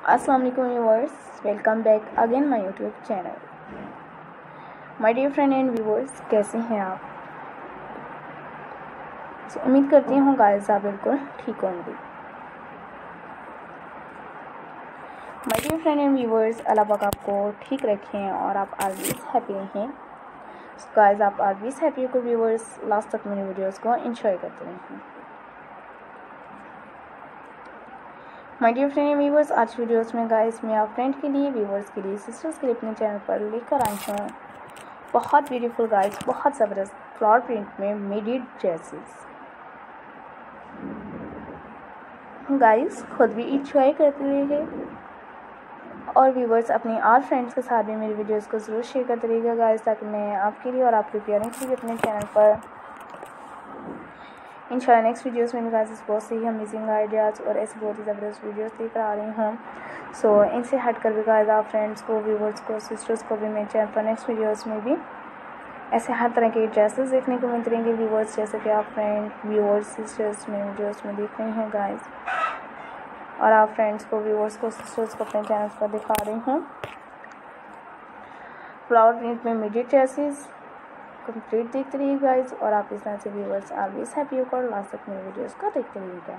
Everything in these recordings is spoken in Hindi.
अस्सलाम वालेकुम viewers, welcome back again my YouTube channel. My dear friend and viewers, कैसे हैं आप? उम्मीद करती हूँ गाइस आप बिल्कुल ठीक होंगे। My dear friend and viewers, Allah पाक आपको ठीक रखें और आप ऑलवेज हैप्पी रहें। गाइस आप ऑलवेज हैप्पी होकर व्यूअर्स लास्ट तक मेरी वीडियोस को एंजॉय करते रहें। My dear friend and viewers, आज वीडियोस में गाइस मैं आप फ्रेंड के लिए, व्यूअर्स के लिए, सिस्टर्स के लिए अपने चैनल पर लेकर आई हूँ बहुत ब्यूटीफुल गाइस, बहुत ज़बरदस्त फ्लावर प्रिंट में मिडी ड्रेसेस। गाइस खुद भी इंजॉय करते रहिए और व्यूअर्स अपने और फ्रेंड्स के साथ भी मेरी वीडियोस को ज़रूर शेयर करते रहिएगा गाइस, ताकि मैं आपके लिए और आपके प्यारों के लिए अपने चैनल पर इंशाल्लाह नेक्स्ट वीडियोस में गाइस बहुत से ही अमेजिंग आइडियाज़ और ऐसे बहुत ही ज़बरदस्त वीडियोस लेकर आ रही हूँ। सो इनसे हट कर भी गाइस आप फ्रेंड्स को, व्यूअर्स को, सिस्टर्स को भी मेरे चैनल पर नेक्स्ट वीडियोस में भी ऐसे हर तरह के ड्रेसेस देखने को मिलते रहेंगे व्यूअर्स, जैसे कि आप फ्रेंड, व्यूअर्स, सिस्टर्स में वीडियोस में देख रहे हैं गाइस, और आप फ्रेंड्स को, व्यूअर्स को, सिस्टर्स को अपने चैनल पर दिखा रही हूँ फ्लावर प्रिंट में मिडी ड्रेसेस कंप्लीट देखते रहिए गाइस, और आप इस तरह से व्यूअर्स ऑलवेज हैप्पी होकर लास्ट तक मेरे वीडियोस को देखते रहिएगा।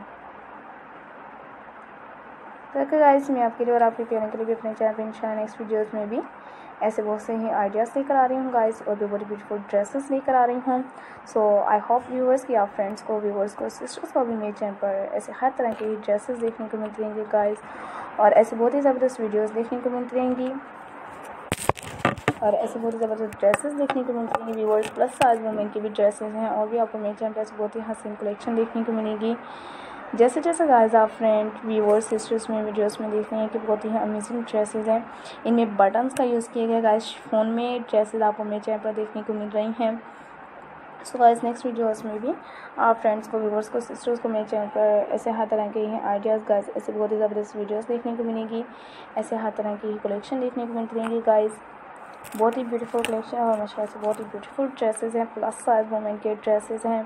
तो गाइस मैं आपके लिए और आपके प्यारे के लिए भी अपने चैनल पर इंशाल्लाह नेक्स्ट वीडियोस में भी ऐसे बहुत से ही आइडियाज़ लेकर आ रही हूँ गाइस, और भी बहुत ब्यूटीफुल ड्रेसेस लेकर आ रही हूँ। सो आई होप व्यूअर्स कि आप फ्रेंड्स को, व्यूअर्स को, सिस्टर्स को भी मेरे चैनल पर ऐसे हर तरह के ड्रेसेस देखने को मिलती रहेंगे गाइस, और ऐसे बहुत ही ज़बरदस्त वीडियोज़ देखने को मिलती रहेंगी, और ऐसे बहुत ही ज़बरदस्त ड्रेसेस देखने को मिलती हैं व्यूअर्स। प्लस साइज वुमेन की भी ड्रेसेस हैं, और भी आपको मेरे चैनल पर बहुत ही हसीन कलेक्शन देखने को मिलेगी। जैसे जैसे गाइस आप फ्रेंड, व्यूअर्स, सिस्टर्स में वीडियोस में देख रहे हैं कि बहुत ही अमेजिंग ड्रेसेस हैं। इनमें बटन्स का यूज़ किया गया गाइस, फ़ोन में ड्रेसेस आपको मेरे चैनल पर देखने को मिल रही हैं। सो गाइस नेक्स्ट वीडियोस में भी आप फ्रेंड्स को, व्यूअर्स को, सिस्टर्स को मेरे चैनल पर ऐसे हर तरह के ही आइडियाज़ गाइस, ऐसे बहुत ही ज़बरदस्त वीडियोज़ देखने को मिलेगी, ऐसे हर तरह की कलेक्शन देखने को मिलती रहेंगी गाइस। बहुत ही ब्यूटीफुल कलेक्शन और माशाल्लाह से बहुत ही ब्यूटीफुल ड्रेसेस हैं, प्लस साइज वुमेन के ड्रेसेस हैं।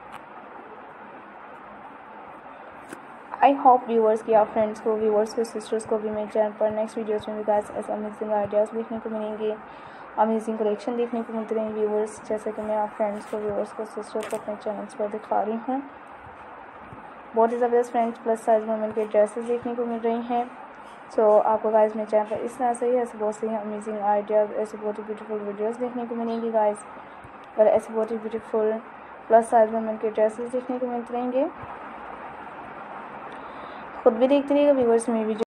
आई होप व्यूअर्स कि आप फ्रेंड्स को, व्यूअर्स को, सिस्टर्स को भी मेरे चैनल पर नेक्स्ट वीडियोस में भी गाइस ऐसे अमेजिंग आइडियाज़ देखने को मिलेंगे, अमेजिंग कलेक्शन देखने को मिलते रहेंगे व्यूअर्स, जैसे कि मैं आप फ्रेंड्स को, व्यूअर्स को, सिस्टर्स को अपने चैनल्स पर दिखा रही हूँ। बहुत ही ज़बरदस्त फ्रेंड्स प्लस साइज वुमेन के ड्रेसेस देखने को मिल रही हैं। सो आपको गाइस मेरे चैनल पर इस तरह से ही ऐसे बहुत से अमेजिंग आइडियाज़, ऐसे बहुत ही ब्यूटीफुल वीडियोस देखने को मिलेंगी गाइस, और ऐसे बहुत ही ब्यूटीफुल प्लस साइज वुमेन के ड्रेसेस देखने को मिलते रहेंगे। खुद भी देखते रहिएगा व्यूअर्स मेरी वीडियो।